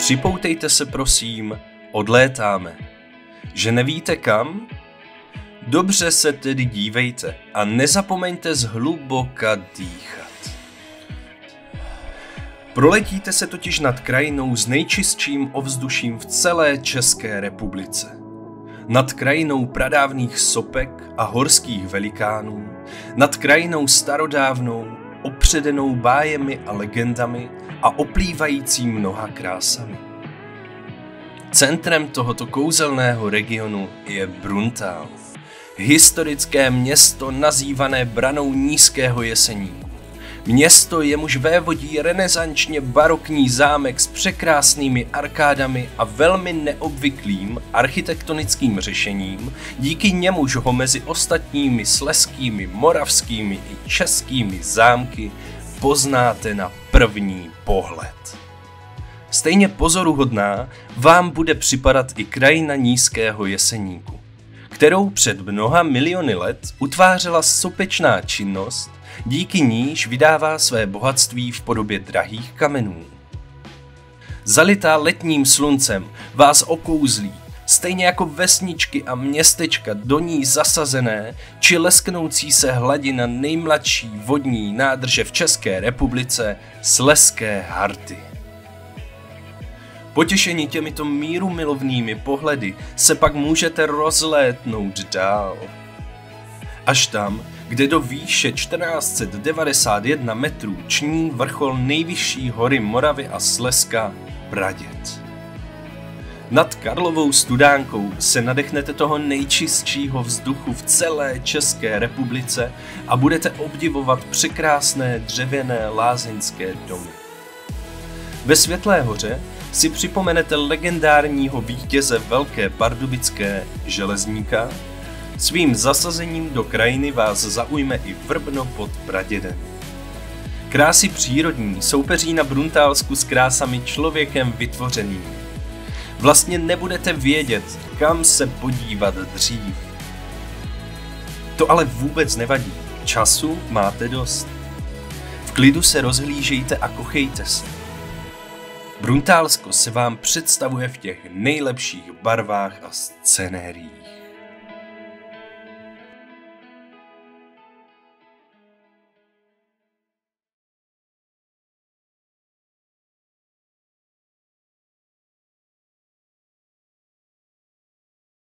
Připoutejte se prosím, odlétáme. Že nevíte kam? Dobře se tedy dívejte a nezapomeňte zhluboka dýchat. Proletíte se totiž nad krajinou s nejčistším ovzduším v celé České republice. Nad krajinou pradávných sopek a horských velikánů, nad krajinou starodávnou, opředenou bájemi a legendami a oplývající mnoha krásami. Centrem tohoto kouzelného regionu je Bruntál, historické město nazývané branou Nízkého Jeseníku. Město, jemuž vévodí renesančně barokní zámek s překrásnými arkádami a velmi neobvyklým architektonickým řešením, díky němuž ho mezi ostatními slezskými, moravskými i českými zámky poznáte na první pohled. Stejně pozoruhodná vám bude připadat i krajina Nízkého Jeseníku, kterou před mnoha miliony let utvářela sopečná činnost, díky níž vydává své bohatství v podobě drahých kamenů. Zalitá letním sluncem vás okouzlí, stejně jako vesničky a městečka do ní zasazené či lesknoucí se hladina nejmladší vodní nádrže v České republice, Slezské Harty. Potěšeni těmito mírumilovnými pohledy se pak můžete rozlétnout dál. Až tam, kde do výše 1491 metrů ční vrchol nejvyšší hory Moravy a Slezska Praděd. Nad Karlovou Studánkou se nadechnete toho nejčistšího vzduchu v celé České republice a budete obdivovat překrásné dřevěné lázeňské domy. Ve Světlé Hoře si připomenete legendárního vítěze Velké Pardubické Železníka. Svým zasazením do krajiny vás zaujme i Vrbno pod Pradědem. Krásy přírodní soupeří na Bruntálsku s krásami člověkem vytvořenými. Vlastně nebudete vědět, kam se podívat dřív. To ale vůbec nevadí, času máte dost. V klidu se rozhlížejte a kochejte se. Bruntálsko se vám představuje v těch nejlepších barvách a scenériích.